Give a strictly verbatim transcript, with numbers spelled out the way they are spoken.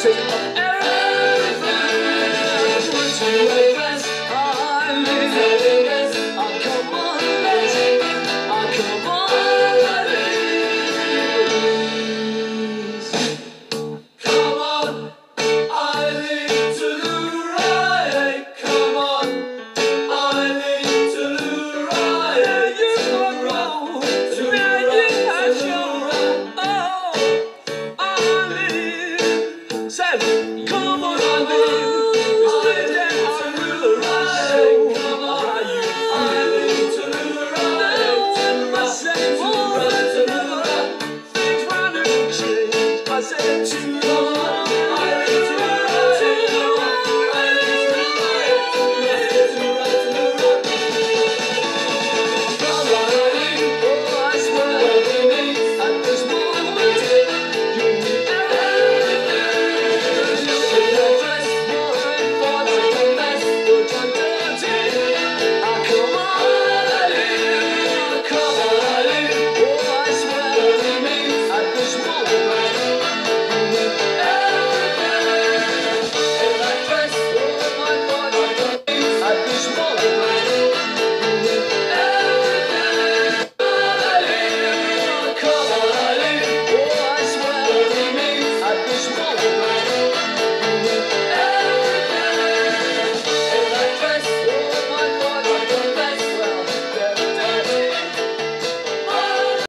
take up everything. Put you at rest. I live at rest. Oh, come on, let's. Oh, come on, let's. Come on, I lean to the right. Come on, I lean to the right. Yeah, you can roll. Yeah, you can show. Oh, I lean. Say, come on, I lean. It's the day I will rise.